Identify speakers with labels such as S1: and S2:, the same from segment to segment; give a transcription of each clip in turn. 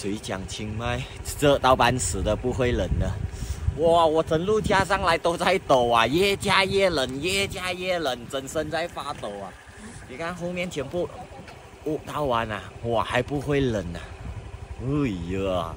S1: 谁讲清迈热到半死的不会冷的？哇，我整路加上来都在抖啊，越加越冷，越加越冷，整身在发抖啊！你看后面全部雾到完啊，哇，还不会冷啊！哎呀！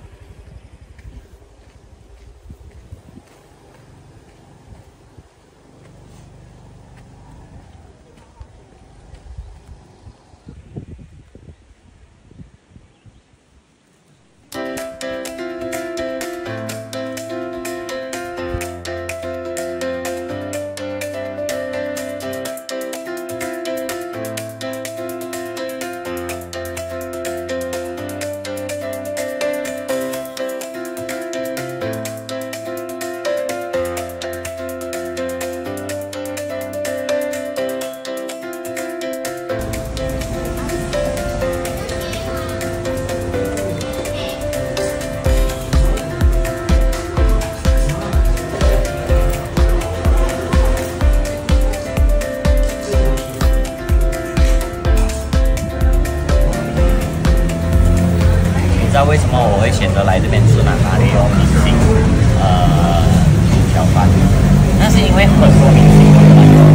S1: 知道为什么我会选择来这边吃吗？哪里有明星猪脚饭？那是因为很多明星都来这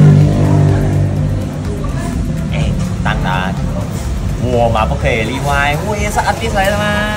S1: 边。哎，当然，我嘛不可以例外，我也是 artist 来的嘛。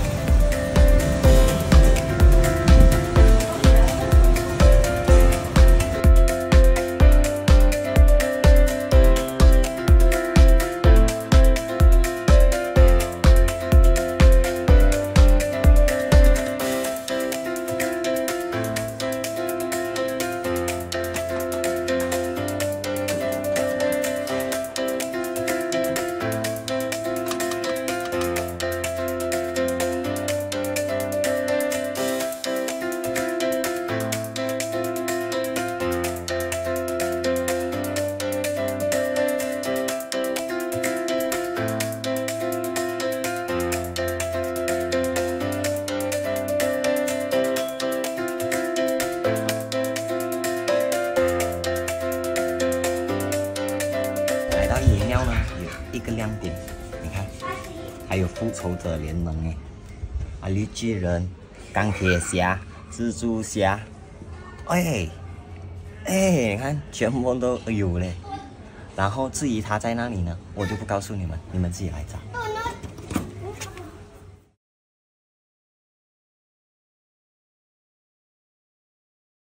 S1: 野鸟呢有一个亮点，你看，还有复仇者联盟哎，啊绿巨人、钢铁侠、蜘蛛侠，哎，你看全部都有嘞。然后至于他在哪里呢，我就不告诉你们，你们自己来找。